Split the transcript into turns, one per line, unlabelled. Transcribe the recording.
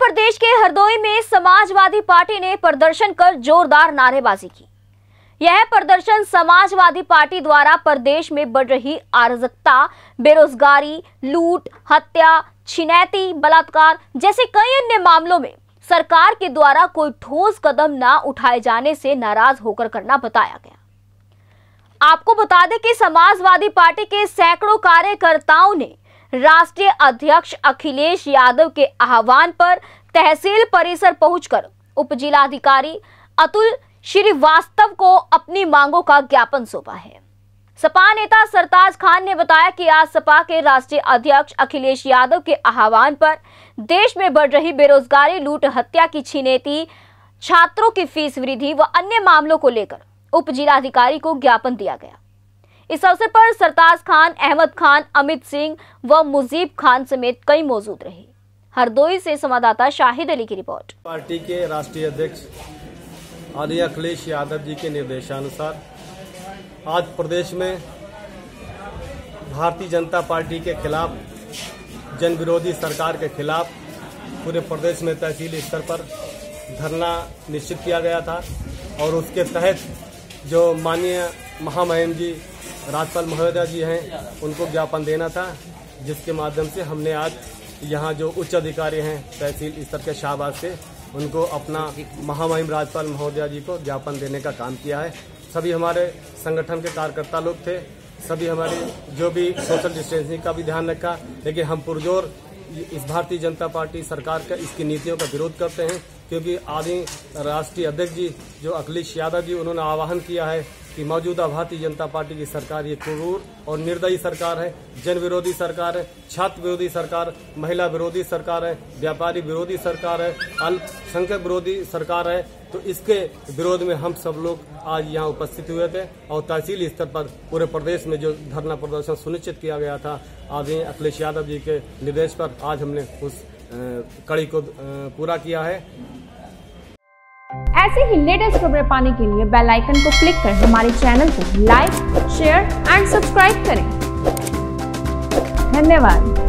प्रदेश के हरदोई में समाजवादी पार्टी ने प्रदर्शन कर जोरदार नारेबाजी की। यह प्रदर्शन समाजवादी पार्टी द्वारा प्रदेश में बढ़ रही अराजकता, बेरोजगारी, लूट, हत्या, छिनैती, बलात्कार जैसे कई अन्य मामलों में सरकार के द्वारा कोई ठोस कदम न उठाए जाने से नाराज होकर करना बताया गया। आपको बता दें कि समाजवादी पार्टी के सैकड़ों कार्यकर्ताओं ने राष्ट्रीय अध्यक्ष अखिलेश यादव के आह्वान पर तहसील परिसर पहुंचकर उप जिलाधिकारी अतुल श्रीवास्तव को अपनी मांगों का ज्ञापन सौंपा है। सपा नेता सरताज खान ने बताया कि आज सपा के राष्ट्रीय अध्यक्ष अखिलेश यादव के आह्वान पर देश में बढ़ रही बेरोजगारी, लूट, हत्या की छिनैती, छात्रों की फीस वृद्धि व अन्य मामलों को लेकर उप जिलाधिकारी को ज्ञापन दिया गया। इस अवसर पर सरताज खान, अहमद खान, अमित सिंह व मुजीब खान समेत कई मौजूद रहे। हरदोई से संवाददाता शाहिद अली की रिपोर्ट।
पार्टी के राष्ट्रीय अध्यक्ष आदरणीय अखिलेश यादव जी के निर्देशानुसार आज प्रदेश में भारतीय जनता पार्टी के खिलाफ, जन विरोधी सरकार के खिलाफ पूरे प्रदेश में तहसील स्तर पर धरना निश्चित किया गया था और उसके तहत जो माननीय महामहिम जी राज्यपाल महोदया जी हैं उनको ज्ञापन देना था, जिसके माध्यम से हमने आज यहाँ जो उच्च अधिकारी हैं तहसील स्तर के शाहबाज से उनको अपना महामहिम राज्यपाल महोदया जी को ज्ञापन देने का काम किया है। सभी हमारे संगठन के कार्यकर्ता लोग थे, सभी हमारी जो भी सोशल डिस्टेंसिंग का भी ध्यान रखा, लेकिन हम पुरजोर इस भारतीय जनता पार्टी सरकार का इसकी नीतियों का विरोध करते हैं, क्योंकि आदरणीय राष्ट्रीय अध्यक्ष जी जो अखिलेश यादव जी उन्होंने आह्वान किया है कि मौजूदा भारतीय जनता पार्टी की सरकार ये क्रूर और निर्दयी सरकार है, जन विरोधी सरकार है, छात्र विरोधी सरकार, महिला विरोधी सरकार है, व्यापारी विरोधी सरकार है, अल्पसंख्यक विरोधी सरकार है। तो इसके विरोध में हम सब लोग आज यहाँ उपस्थित हुए थे और तहसील स्तर पर पूरे प्रदेश में जो धरना प्रदर्शन सुनिश्चित किया गया था आदरणीय अखिलेश यादव जी के निर्देश पर, आज हमने उस कड़ी को पूरा किया है।
ऐसे ही लेटेस्ट खबरें पाने के लिए बेल आइकन को क्लिक कर हमारे चैनल को लाइक, शेयर एंड सब्सक्राइब करें। धन्यवाद।